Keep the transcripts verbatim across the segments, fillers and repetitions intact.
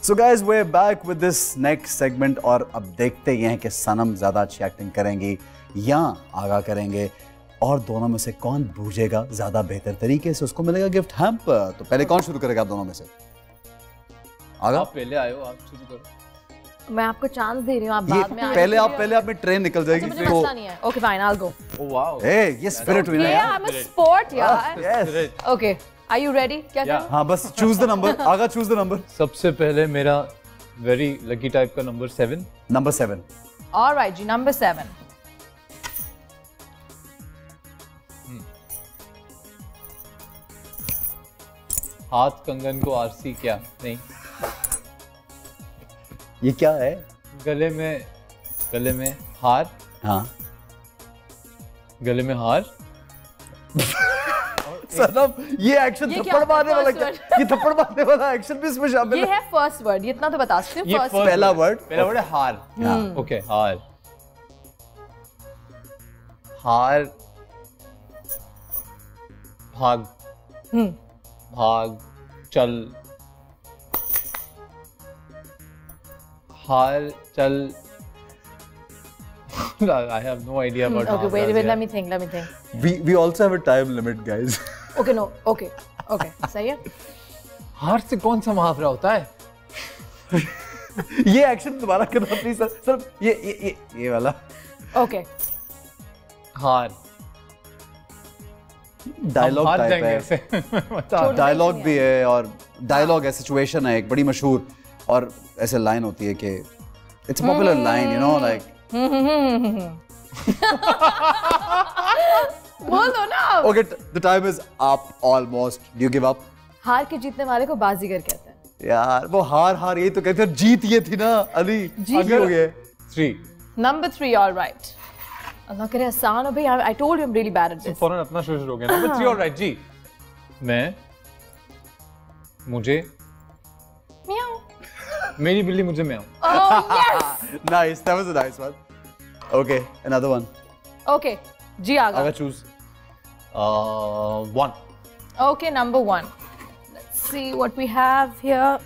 So guys, we're back with this next segment और अब देखते हैं कि सनम ज़्यादा अच्छी एक्टिंग करेंगी या आगा करेंगे और दोनों में से कौन बूझेगा ज़्यादा बेहतर तरीके से, उसको मिलेगा गिफ्ट हैम्पर। तो पहले कौन शुरू करेगा आप दोनों में से? आगा? आप पहले आए हो, आप शुरू करो। मैं आपको चांस दे रही हूँ, आप बाद में आए। पहले आप पहले आप में ट्रेन निकल जाएगी। मुझे मसला नहीं है। Okay fine, I'll go. Oh wow. Hey, ये स्पिरिट हुई ना यार। I'm a sport यार। Yes. Okay, are you ready? क्या करूँ? हाँ बस choose the number. Agha choose the number. सबसे पहले मेरा very lucky type का number seven. Number seven. All right जी, number seven. हाथ कंगन को आरसी क्या नहीं, ये क्या है? गले में गले में हार। हाँ गले में हार। सनम ये एक्शन थप्पड़ मारने वाला क्या? ये थप्पड़ मारने वाला एक्शन भी इसमें शामिल है। ये है फर्स्ट वर्ड, ये इतना तो बता सकती हूँ। ये फर्स्ट पहला वर्ड पहला वर्ड है हार। हाँ। ओके हार। हार भाग भाग चल हार चल। I have no idea about Okay, wait, wait, let me think, let me think. We we also have a time limit, guys. Okay, no, okay, okay, सही है। हार से कौन सा मुहावरा होता है? ये एक्शन दोबारा करना प्लीज सर। सर ये ये ये ये वाला। Okay. हार। डायलॉग टाइप है। डायलॉग भी है और डायलॉग है, सिचुएशन है एक बड़ी मशहूर और ऐसे लाइन होती है कि it's a popular line, you know like. बोल दो ना। Okay, the time is up almost. Do you give up? हार के जीतने वाले को बाजीगर कहते हैं। यार वो हार हार यही तो कहते हैं, जीत ये थी ना अली। जीत हो गए। Three. Number three, all right. Allah करे आसान हो भाई। I told you I'm really bad at this. फौरन अपना शुरू हो गया। नंबर थ्री, ऑलराइट जी। मैं मुझे म्याऊ। मेरी बिल्ली मुझे म्याऊ। Oh yes. Nice, that was a nice one. Okay, another one. Okay, जी Agha. Agha choose. One. Okay, number one. Let's see what we have here.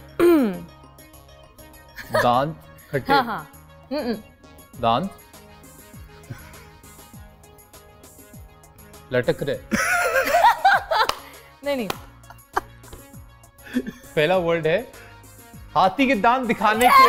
दांत खट्टे। हाँ हाँ। हम्म। दांत लटक रहे। नहीं नहीं। पहला वर्ड है हाथी के दांत दिखाने के।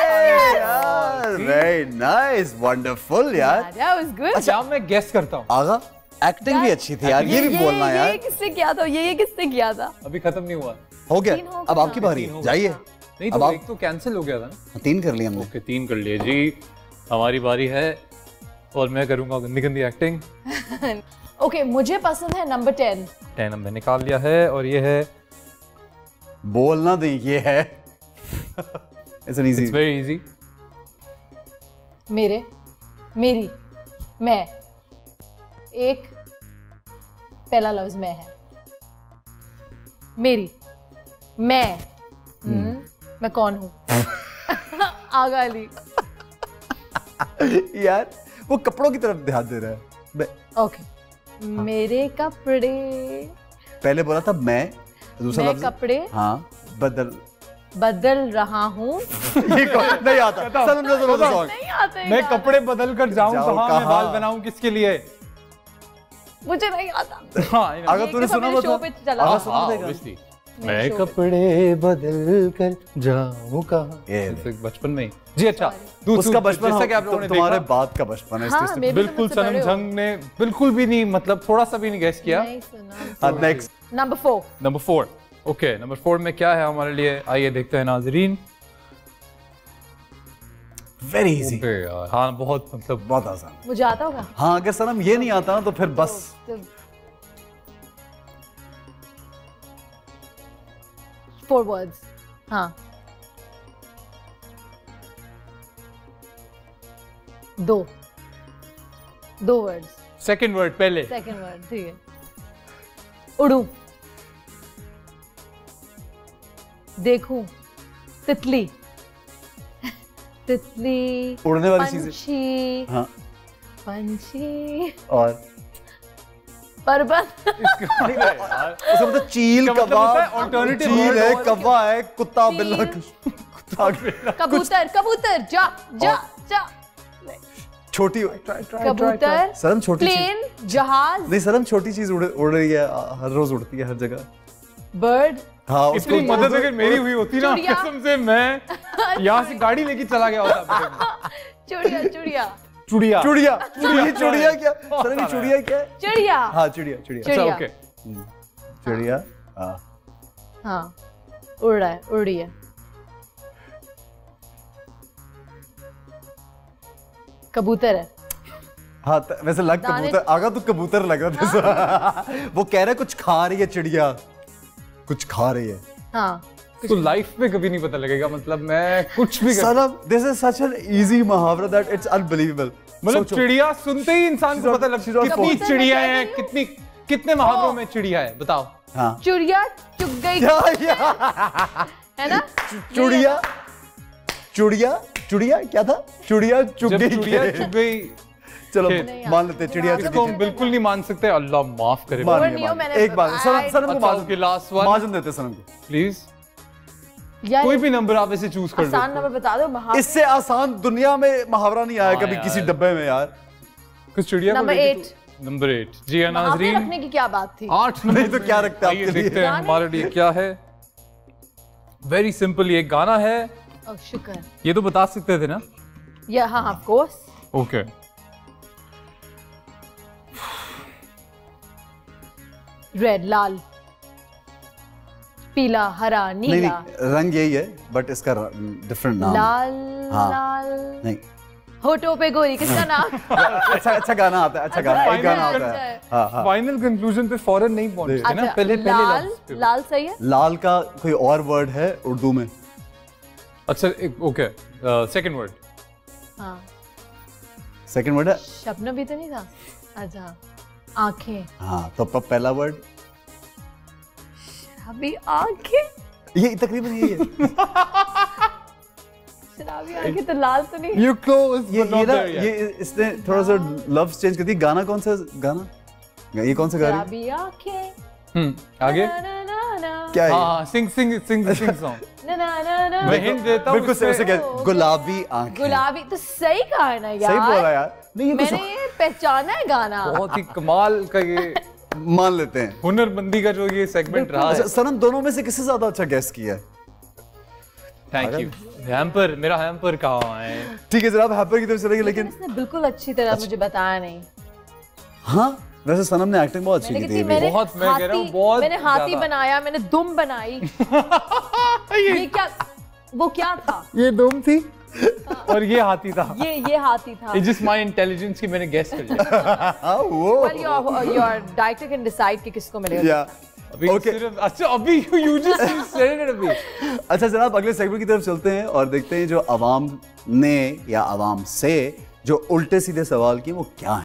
Very nice, wonderful यार। That was good. अच्छा मैं गेस करता हूँ। आगा एक्टिंग भी अच्छी थी यार, ये भी बोलना यार। ये किसने किया था? ये ये किसने किया था? अभी खत्म नहीं हुआ। हो गया, तीन हो अब गया। आपकी बारी है, जाइए। नहीं अब तो आप एक तो कैंसिल हो गया था ना। तीन कर लिए हमने। ओके तीन कर लिए जी। हमारी बारी है और मैं करूंगा गंदी गंदी एक्टिंग। ओके, मुझे पसंद है नंबर टेन। टेन हमने निकाल लिया है और ये है बोलना दे, ये है it's an easy. It's very easy. मेरे मेरी मैं एक पहला लफ्ज मैं है। मेरी मैं हम्म, मैं कौन हूँ? आगा अली। यार वो कपड़ों की तरफ ध्यान दे रहा है। ओके, मेरे कपड़े। पहले बोला था मैं, दूसरा मैं लफ्ज कपड़े हाँ बदल बदल रहा हूँ। ये कौन- नहीं आता। सनम जो सुनो सॉन्ग। नहीं आते मैं यार। कपड़े बदल कर जाऊं जाऊं कहाँ, मैं कहाँ? बाल बनाऊं किसके लिए? मुझे नहीं आता। हाँ अगर ये तूने एक दफा सुना मेरे होता शो पे चला हाँ, था। सुना हाँ, देगा। obviously। मैं मैं शो पे- कपड़े बदल कर जाऊं कहाँ। ये ऐसे बचपन में ही जी। अच्छा दूसरा उसका बचपन जैसा कि आप हम- लोगों ने तुम्हारे देखा, बाद का बचपन है। हाँ, इसलिए- maybe तुम बिल्कुल मुझसे बड़े सनम हो। जंग ने बिल्कुल भी नहीं, मतलब थोड़ा सा भी नहीं गेस किया। नहीं सुना। हाँ, next number four. Number four. Okay number four में क्या है हमारे लिए, आइए देखते हैं नाजरीन। Very easy. अबे यार, हाँ बहुत मतलब बहुत आसान। मुझे आता होगा। हाँ अगर सनम ये नहीं आता तो फिर बस फोर वर्ड्स। हाँ, दो दो वर्ड्स। सेकंड वर्ड पहले। सेकंड वर्ड ठीक है। उड़ू, देखूं, तितली तितली उड़ने वाली चीजें। पंछी हाँ पंछी और पर्वत। इसका यार उसका मतलब चील, इसका मतलब कौवा, होता है alternative चील word है, और कौवा है, कुत्ता, चील। बिल्ला। कबूतर कबूतर जा जा जा छोटी कबूतर सरम छोटी प्लेन जहाज नहीं सरम छोटी चीज उड़ उड़ रही है हर रोज उड़ती है हर जगह बर्ड हाँ इतनी मदद अगर मेरी हुई होती ना कसम से मैं यहाँ से गाड़ी लेके चला गया होता। चुड़िया चुड़िया चुड़िया चुड़िया चुड़िया चुड़िया क्या सर ये चुड़िया क्या है चिड़िया हाँ चिड़िया चिड़िया अच्छा ओके चिड़िया हाँ हाँ उड़ रहा है उड़ रही है कबूतर है हाँ वैसे लग कबूतर आगा तो कबूतर लग रहा था वो कह रहे कुछ खा रही है चिड़िया कुछ खा रही है हाँ तो लाइफ में कभी नहीं पता लगेगा मतलब मैं कुछ भी सनम this is such an easy मुहावरा दैट इट्स अनबिलीवेबल मतलब चिड़िया सुनते ही इंसान को पता लगता है कितनी चिड़िया है कितनी कितने मुहावरों में चिड़िया है बताओ हाँ चिड़िया चुग गई है ना चुड़िया चुड़िया चुड़िया क्या था चुड़िया चुग गई चिड़िया चुग गई चलो मान लेते चिड़िया इसको हम बिल्कुल नहीं मान सकते अल्लाह माफ करे एक बार सनम सनम को माजन के लास्ट वन माजन देते सनम को प्लीज कोई भी नंबर आप ऐसे चूज कर दो आसान नंबर बता दो इससे आसान दुनिया में मुहावरा नहीं आया कभी किसी डब्बे में यार कुछ चिड़िया नंबर एट नंबर एट जी नाज़रीन रखने की क्या बात थी आठ नहीं तो क्या रखते हैं देखते हैं हमारे लिए क्या है वेरी सिंपल ये गाना है शुक्र ये तो बता सकते थे ना या हाँ ऑफ कोर्स ओके रेड लाल पीला हरा नीला नहीं, नहीं रंग यही है बट इसका डिफरेंट नाम लाल हाँ, लाल नहीं होठों पे गोरी किसका नाम अच्छा अच्छा गाना आता है अच्छा गाना एक गाना आता है हाँ हाँ फाइनल कंक्लूजन पे फौरन नहीं पहुंचते ना पहले पहले लाल लाल सही है लाल का कोई और वर्ड है उर्दू में अच्छा ओके सेकंड वर्ड हाँ सेकंड वर्ड है शबनम भी तो नहीं था अच्छा आंखें हाँ तो पहला वर्ड शराबी आंखें ये तकरीबन यही है शराबी आंखें तो लाल तो नहीं यू क्लोज ये ये ना ये इसने थोड़ा सा लफ्ज चेंज कर दिया गाना कौन सा गाना ये कौन सा गा रही शराबी आंखें हम्म आगे क्या है हाँ सिंग सिंग सिंग सिंग सॉन्ग ना ना ना ना मैं हिंट देता हूँ बिल्कुल सही से कह गुलाबी आंखें गुलाबी तो सही कहा है ना यार सही बोला यार नहीं ये मैंने ये पहचाना है गाना बहुत ही कमाल का ये मान लेते हैं हुनरमंदी का जो ये सेगमेंट रहा है सनम दोनों में से किससे ज्यादा अच्छा गेस किया है थैंक यू हैम्पर मेरा हैम्पर कहाँ है ठीक है जनाब हैम्पर की तरफ चलेंगे लेकिन इसने बिल्कुल अच्छी तरह मुझे बताया नहीं हाँ वैसे सनम ने एक्टिंग बहुत अच्छी की थी बहुत मैं कह रहा हूँ बहुत मैंने हाथी बनाया मैंने दुम बनाई ये क्या वो क्या था ये दुम थी और ये हाथी था ये ये हाथी था ये जिस माय इंटेलिजेंस की मैंने गेस कर लिया वो well your your director can decide कि किसको मिलेगा या अभी okay. सिर्फ अच्छा अभी you just said it अभी अच्छा जनाब अगले सेगमेंट की तरफ चलते हैं और देखते हैं जो अवाम ने या अवाम से जो उल्टे सीधे सवाल किए वो क्या